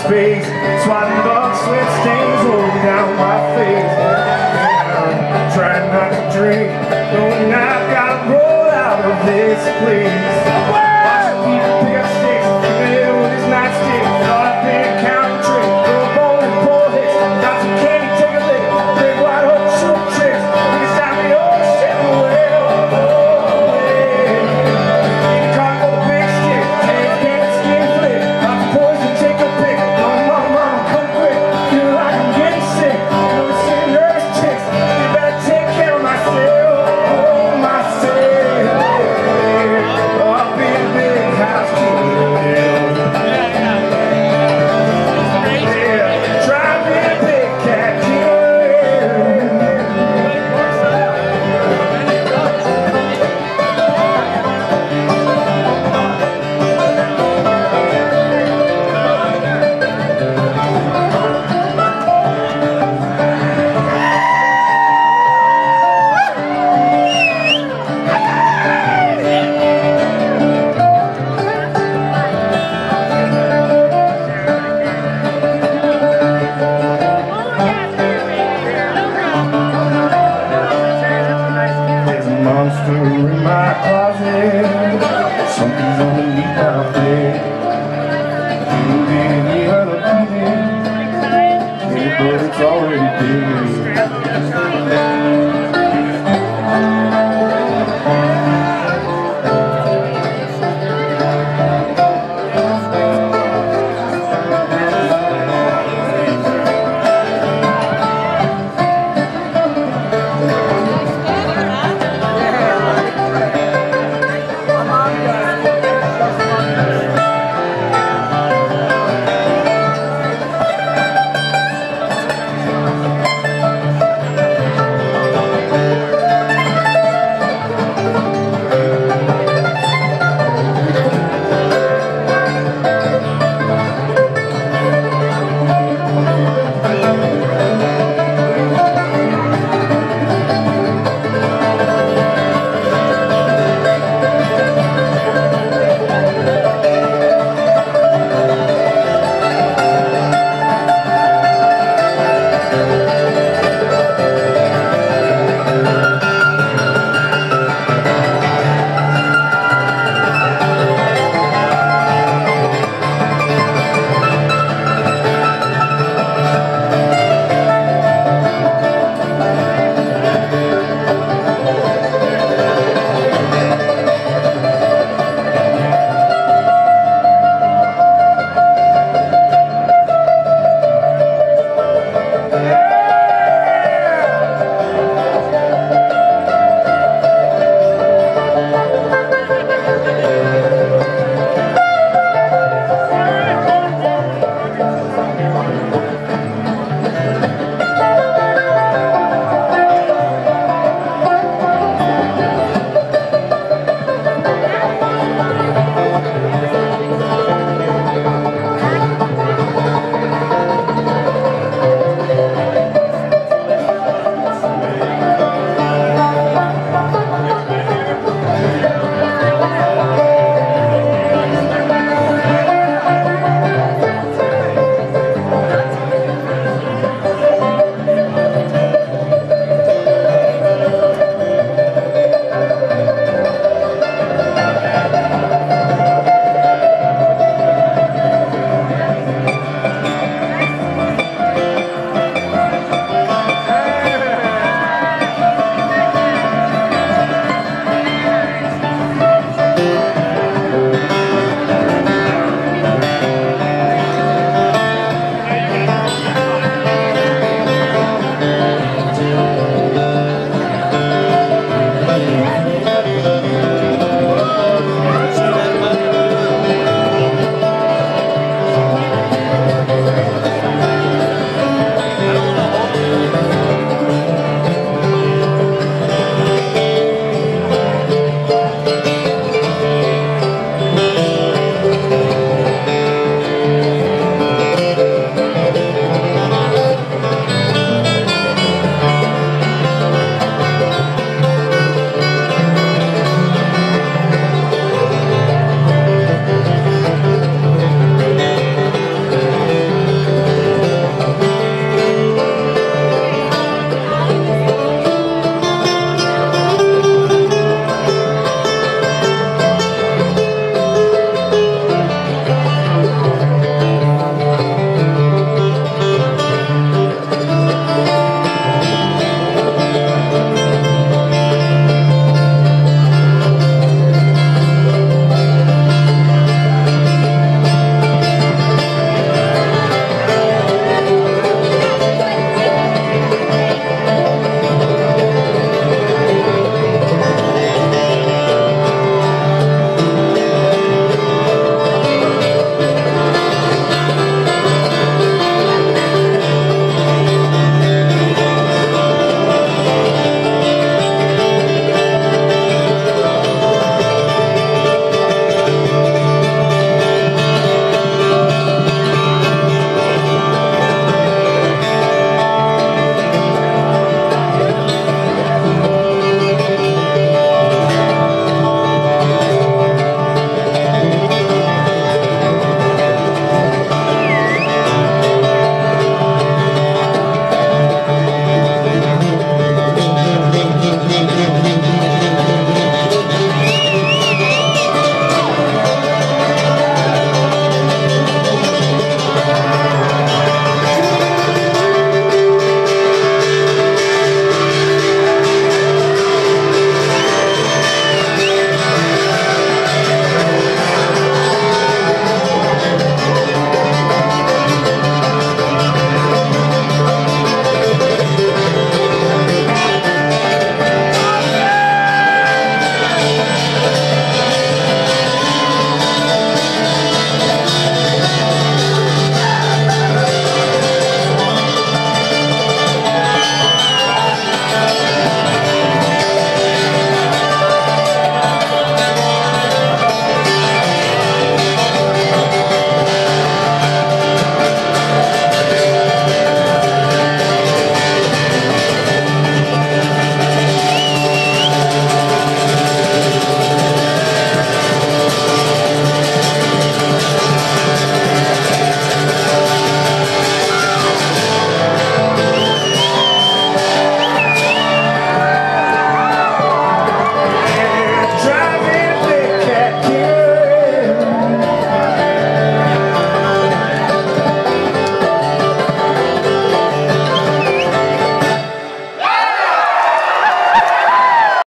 space, swatting blood, sweat stains rolling down my face. I'm trying not to drink, knowing I've got to roll out of this place. Watching people pick up sticks, even with his nightstick. Thought I'd been a counting trick, throw a bone and pull hits. Got some candy, take a lick, big white hook, shoot tricks. You can stop me, oh shit, well, oh yeah. You caught for the big stick, hands getting skin flip. Lots of poison, take a pick. Mama, come quick, feel like I'm getting sick. You know, seeing nervous chicks, you better take care of myself, oh myself. Up in a big house, monster in my closet, something's underneath my bed. You didn't hear the beating, but it's already dead.